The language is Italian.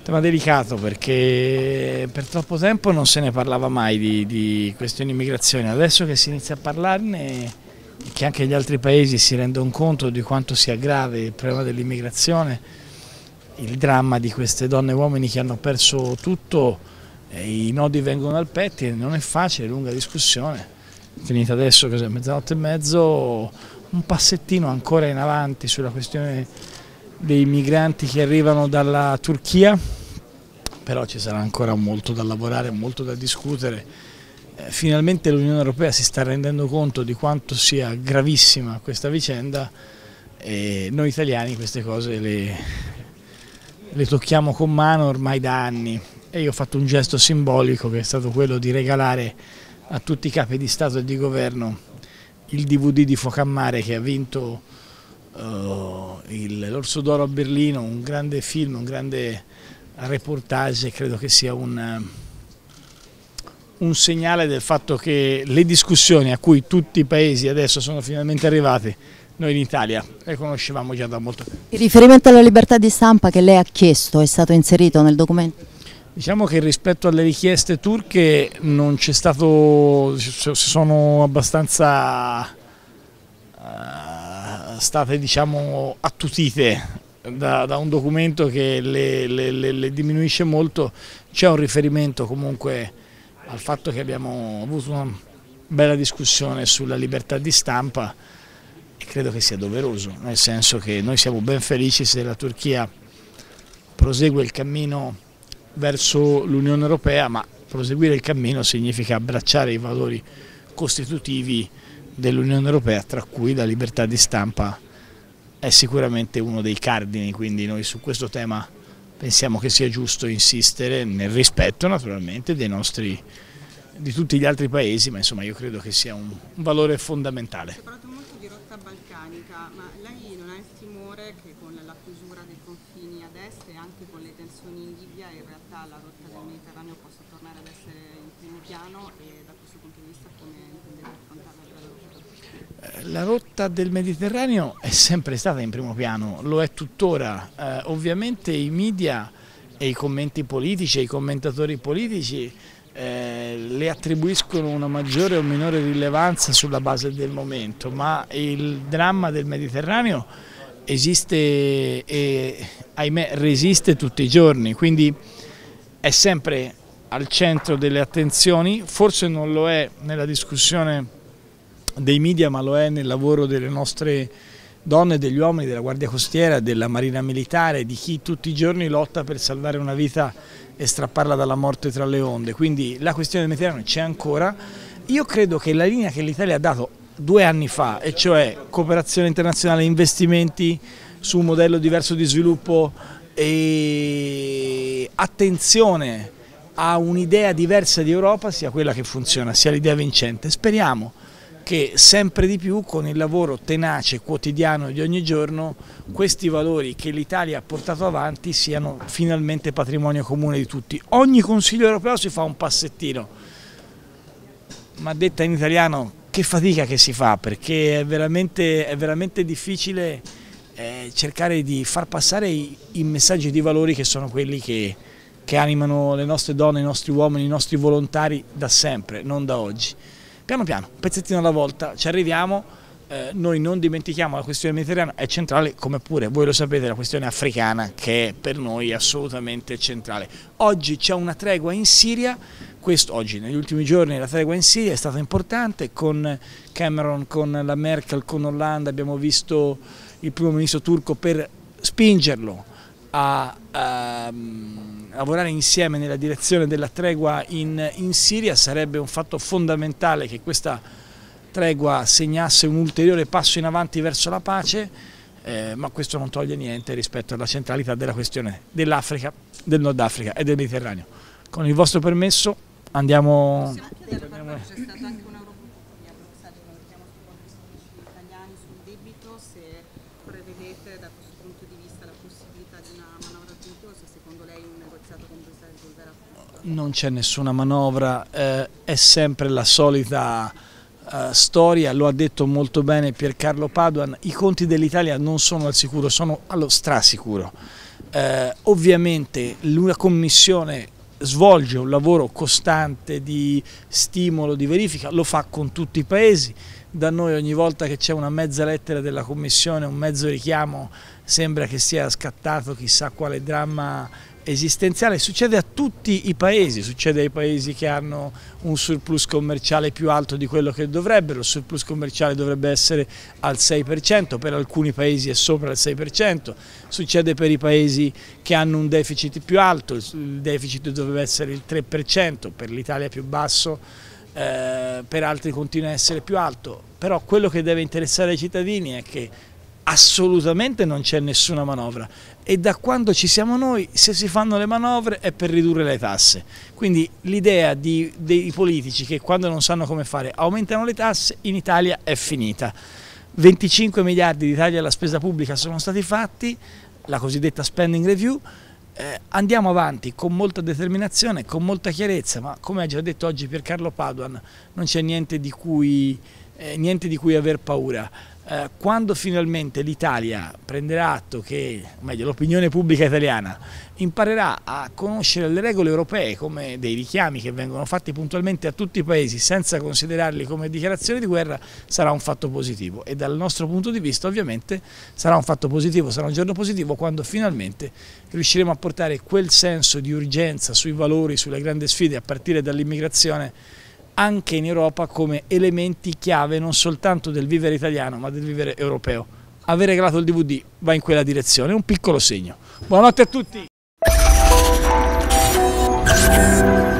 Tema delicato perché per troppo tempo non se ne parlava mai di questioni immigrazione, adesso che si inizia a parlarne e che anche gli altri paesi si rendono conto di quanto sia grave il problema dell'immigrazione, il dramma di queste donne e uomini che hanno perso tutto, i nodi vengono al pettine, non è facile, lunga discussione, finita adesso cos'è, mezzanotte e mezzo, un passettino ancora in avanti sulla questione dei migranti che arrivano dalla Turchia, però ci sarà ancora molto da lavorare, molto da discutere. Finalmente l'Unione Europea si sta rendendo conto di quanto sia gravissima questa vicenda e noi italiani queste cose le tocchiamo con mano ormai da anni e io ho fatto un gesto simbolico che è stato quello di regalare a tutti i capi di Stato e di Governo il DVD di Fuoco a Mare che ha vinto l'Orso d'Oro a Berlino, un grande film, un grande reportage, credo che sia un segnale del fatto che le discussioni a cui tutti i paesi adesso sono finalmente arrivati, noi in Italia le conoscevamo già da molto tempo. Il riferimento alla libertà di stampa che lei ha chiesto è stato inserito nel documento? Diciamo che rispetto alle richieste turche non c'è stato, sono abbastanza state diciamo attutite da un documento che le diminuisce molto. C'è un riferimento comunque al fatto che abbiamo avuto una bella discussione sulla libertà di stampa e credo che sia doveroso, nel senso che noi siamo ben felici se la Turchia prosegue il cammino verso l'Unione Europea, ma proseguire il cammino significa abbracciare i valori costitutivi dell'Unione Europea, tra cui la libertà di stampa è sicuramente uno dei cardini, quindi noi su questo tema pensiamo che sia giusto insistere nel rispetto naturalmente di tutti gli altri paesi, ma insomma io credo che sia un valore fondamentale. Si è parlato molto di rotta balcanica, ma lei non ha il timore che con la chiusura dei confini ad est e anche con le tensioni in Libia in realtà la rotta del Mediterraneo possa tornare ad essere in primo piano e da questo punto di vista come intendete affrontarla a livello europeo? La rotta del Mediterraneo è sempre stata in primo piano, lo è tuttora. Ovviamente i media e i commenti politici e i commentatori politici le attribuiscono una maggiore o minore rilevanza sulla base del momento, ma il dramma del Mediterraneo esiste e ahimè resiste tutti i giorni, quindi è sempre al centro delle attenzioni, forse non lo è nella discussione dei media, ma lo è nel lavoro delle nostre donne, degli uomini, della Guardia Costiera, della Marina Militare, di chi tutti i giorni lotta per salvare una vita e strapparla dalla morte tra le onde. Quindi la questione del Mediterraneo c'è ancora. Io credo che la linea che l'Italia ha dato 2 anni fa, e cioè cooperazione internazionale, investimenti su un modello diverso di sviluppo e attenzione a un'idea diversa di Europa, sia quella che funziona, sia l'idea vincente. Speriamo che sempre di più con il lavoro tenace, quotidiano di ogni giorno, questi valori che l'Italia ha portato avanti siano finalmente patrimonio comune di tutti. Ogni Consiglio europeo si fa un passettino, ma detta in italiano che fatica che si fa, perché è veramente difficile cercare di far passare i messaggi di valori che sono quelli che animano le nostre donne, i nostri uomini, i nostri volontari da sempre, non da oggi. Piano piano, un pezzettino alla volta ci arriviamo, noi non dimentichiamo la questione mediterranea, è centrale, come pure voi lo sapete la questione africana che è per noi assolutamente centrale. Oggi c'è una tregua in Siria, oggi negli ultimi giorni la tregua in Siria è stata importante, con Cameron, con la Merkel, con Hollande abbiamo visto il primo ministro turco per spingerlo a lavorare insieme nella direzione della tregua in Siria. Sarebbe un fatto fondamentale che questa tregua segnasse un ulteriore passo in avanti verso la pace, ma questo non toglie niente rispetto alla centralità della questione dell'Africa, del Nord Africa e del Mediterraneo. Con il vostro permesso andiamo... Possiamo chiedere, c'è stato anche un Eurogruppo che ha fissato un richiamo sui conti pubblici italiani sul debito, se prevedete da questo punto di vista la possibilità di una manovra aggiuntiva, se secondo lei un negoziato con Bruxelles risolverà? Non c'è nessuna manovra, è sempre la solita storia, lo ha detto molto bene Piercarlo Padoan, i conti dell'Italia non sono al sicuro, sono allo strasicuro. Ovviamente la Commissione svolge un lavoro costante di stimolo, di verifica, lo fa con tutti i paesi. Da noi ogni volta che c'è una mezza lettera della Commissione, un mezzo richiamo, sembra che sia scattato chissà quale dramma esistenziale. Succede a tutti i paesi, succede ai paesi che hanno un surplus commerciale più alto di quello che dovrebbero. Il surplus commerciale dovrebbe essere al 6%, per alcuni paesi è sopra il 6%, succede per i paesi che hanno un deficit più alto, il deficit dovrebbe essere il 3%, per l'Italia più basso, per altri continua a essere più alto. Però quello che deve interessare ai cittadini è che assolutamente non c'è nessuna manovra, e da quando ci siamo noi, se si fanno le manovre è per ridurre le tasse. Quindi l'idea dei politici che quando non sanno come fare aumentano le tasse in Italia è finita. 25 miliardi di tagli alla spesa pubblica sono stati fatti, la cosiddetta spending review. Andiamo avanti con molta determinazione, con molta chiarezza, ma come ha già detto oggi Piercarlo Padoan, non c'è niente di cui aver paura. Quando finalmente l'Italia prenderà atto che, o meglio l'opinione pubblica italiana, imparerà a conoscere le regole europee come dei richiami che vengono fatti puntualmente a tutti i paesi senza considerarli come dichiarazioni di guerra, sarà un fatto positivo. E dal nostro punto di vista ovviamente sarà un fatto positivo, sarà un giorno positivo quando finalmente riusciremo a portare quel senso di urgenza sui valori, sulle grandi sfide, a partire dall'immigrazione, anche in Europa come elementi chiave non soltanto del vivere italiano ma del vivere europeo. Aver regalato il DVD va in quella direzione, un piccolo segno. Buonanotte a tutti!